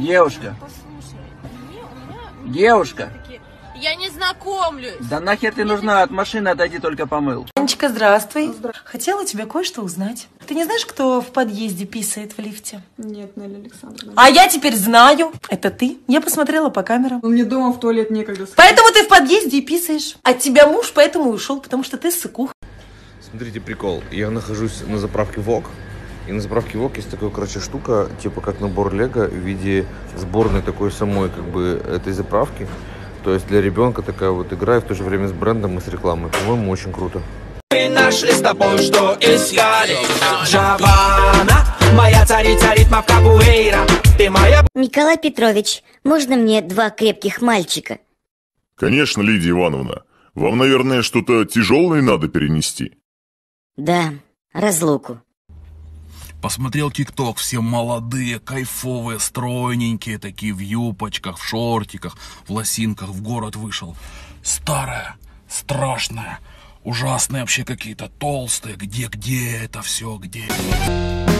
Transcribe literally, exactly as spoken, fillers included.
Девушка. Послушай, мне, у меня... Девушка. Я не знакомлюсь. Да нахер ты нужна? От машины отойди, только помыл. Анечка, здравствуй. Здравствуй. Хотела тебя кое-что узнать. Ты не знаешь, кто в подъезде писает в лифте? Нет, Нелли Александровна. А я теперь знаю. Это ты. Я посмотрела по камерам. Ну, мне дома в туалет некогда. Поэтому ты в подъезде и писаешь. От тебя муж поэтому ушел, потому что ты ссыкух. Смотрите, прикол. Я нахожусь на заправке ВОК. И на заправке ВОК есть такая, короче, штука, типа как набор Лего в виде сборной такой самой, как бы, этой заправки. То есть для ребенка такая вот игра, и в то же время с брендом и с рекламой. По-моему, очень круто. Мы нашли с тобой, что искали. Джавана, моя царица ритмов капуэйра. Ты моя... Николай Петрович, можно мне два крепких мальчика? Конечно, Лидия Ивановна. Вам, наверное, что-то тяжелое надо перенести. Да, разлуку. Посмотрел ТикТок, все молодые, кайфовые, стройненькие, такие в юбочках, в шортиках, в лосинках, в город вышел. Старая, страшная, ужасные вообще какие-то, толстые. Где, где это все, где?